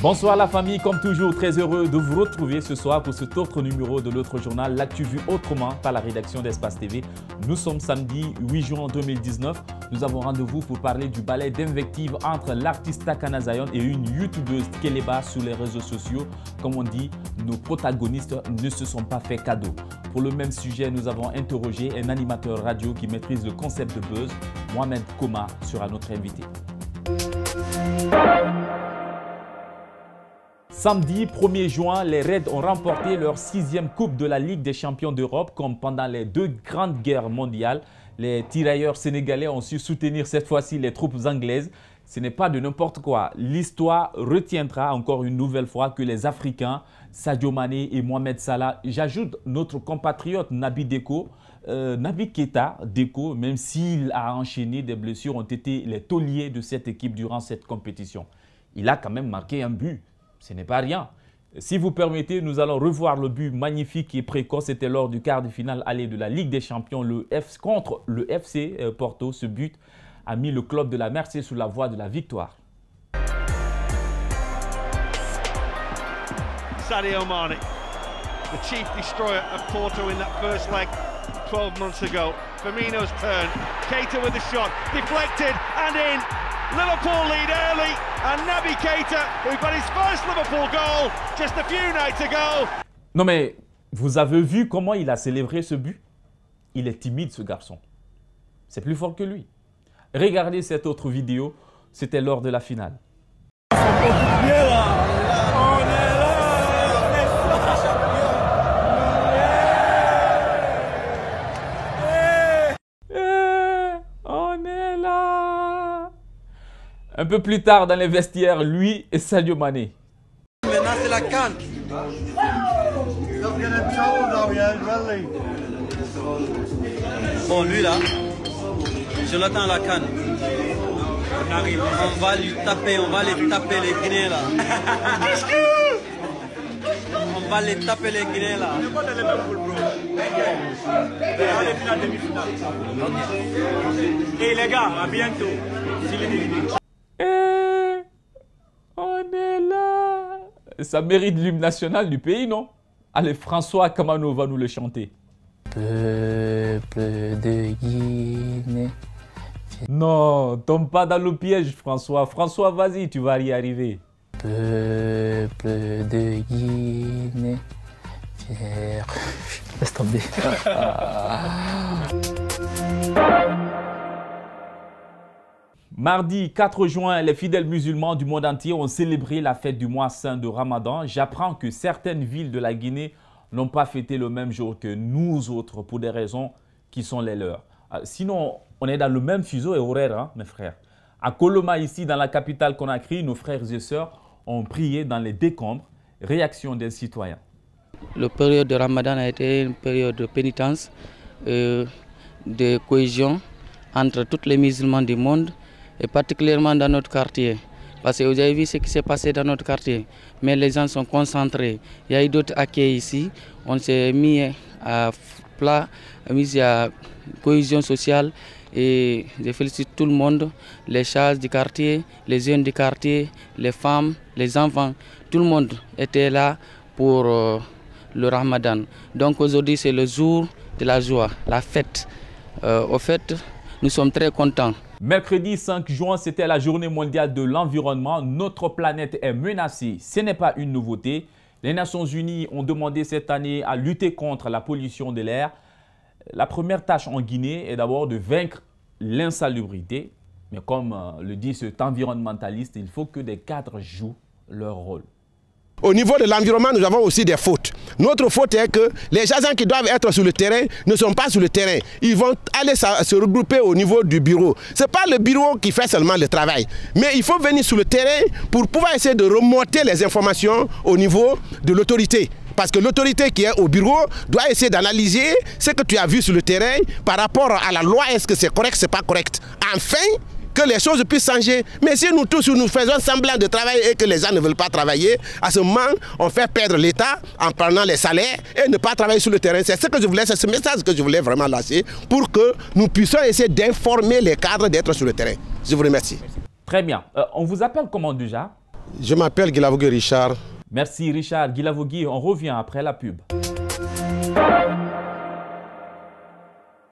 Bonsoir la famille, comme toujours très heureux de vous retrouver ce soir pour cet autre numéro de l'autre journal, l'actu vue autrement par la rédaction d'Espace TV. Nous sommes samedi 8 juin 2019. Nous avons rendez-vous pour parler du balai d'invectives entre l'artiste Takana Zion et une youtubeuse Keleba sur les réseaux sociaux. Comme on dit, nos protagonistes ne se sont pas fait cadeau. Pour le même sujet, nous avons interrogé un animateur radio qui maîtrise le concept de buzz. Mohamed Koma sera notre invité. Samedi 1er juin, les Reds ont remporté leur 6e Coupe de la Ligue des Champions d'Europe. Comme pendant les deux grandes guerres mondiales, les tirailleurs sénégalais ont su soutenir cette fois-ci les troupes anglaises. Ce n'est pas de n'importe quoi. L'histoire retiendra encore une nouvelle fois que les Africains, Sadio Mané et Mohamed Salah, j'ajoute notre compatriote Naby Keita, même s'il a enchaîné des blessures, ont été les tauliers de cette équipe durant cette compétition. Il a quand même marqué un but. Ce n'est pas rien. Si vous permettez, nous allons revoir le but magnifique et précoce. C'était lors du quart de finale aller de la Ligue des Champions contre le FC Porto. Ce but a mis le club de la Merseille sur la voie de la victoire. Sadio Mané, the chief destroyer of Porto in that first leg 12 months ago. Firmino's turn, Keita with the shot, deflected and in. Liverpool lead early and Naby Keita, who got his first Liverpool goal just a few nights ago. Non mais, vous avez vu comment il a célébré ce but? Il est timide ce garçon. C'est plus fort que lui. Regardez cette autre vidéo, c'était lors de la finale. Un peu plus tard dans les vestiaires, lui et Sadio Mané. Maintenant c'est la CAN. Bon lui là, je l'attends à la CAN. On va lui taper, on va les taper les Guinéens là. On va les taper les Guinéens là. Et les gars, à bientôt. On est là. Ça mérite l'hymne national du pays, non? Allez, François Kamano va nous le chanter. Peuple de Guinée. Non, tombe pas dans le piège, François. François, vas-y, tu vas y arriver. Peuple de Guinée. Fier. Laisse tomber. Mardi 4 juin, les fidèles musulmans du monde entier ont célébré la fête du mois saint de Ramadan. J'apprends que certaines villes de la Guinée n'ont pas fêté le même jour que nous autres pour des raisons qui sont les leurs. Sinon, on est dans le même fuseau et horaire, hein, mes frères. À Koloma, ici, dans la capitale Conakry, nos frères et sœurs ont prié dans les décombres. Réaction des citoyens. La période de Ramadan a été une période de pénitence, de cohésion entre tous les musulmans du monde, et particulièrement dans notre quartier. Parce que vous avez vu ce qui s'est passé dans notre quartier, mais les gens sont concentrés. Il y a eu d'autres accueils ici, on s'est mis à plat, mis à cohésion sociale, et je félicite tout le monde, les chars du quartier, les jeunes du quartier, les femmes, les enfants, tout le monde était là pour le Ramadan. Donc aujourd'hui c'est le jour de la joie, la fête. Au fait, nous sommes très contents. Mercredi 5 juin, c'était la journée mondiale de l'environnement. Notre planète est menacée. Ce n'est pas une nouveauté. Les Nations Unies ont demandé cette année à lutter contre la pollution de l'air. La première tâche en Guinée est d'abord de vaincre l'insalubrité. Mais comme le dit cet environnementaliste, il faut que des cadres jouent leur rôle. Au niveau de l'environnement, nous avons aussi des fautes. Notre faute est que les agents qui doivent être sur le terrain ne sont pas sur le terrain. Ils vont aller se regrouper au niveau du bureau. Ce n'est pas le bureau qui fait seulement le travail. Mais il faut venir sur le terrain pour pouvoir essayer de remonter les informations au niveau de l'autorité. Parce que l'autorité qui est au bureau doit essayer d'analyser ce que tu as vu sur le terrain par rapport à la loi. Est-ce que c'est correct, c'est pas correct? Enfin, que les choses puissent changer. Mais si nous tous nous faisons semblant de travailler et que les gens ne veulent pas travailler, à ce moment, on fait perdre l'État en prenant les salaires et ne pas travailler sur le terrain. C'est ce que je voulais, c'est ce message que je voulais vraiment lancer pour que nous puissions essayer d'informer les cadres d'être sur le terrain. Je vous remercie. Très bien. On vous appelle comment déjà? Je m'appelle Guilavogui Richard. Merci Richard Guilavogui. On revient après la pub.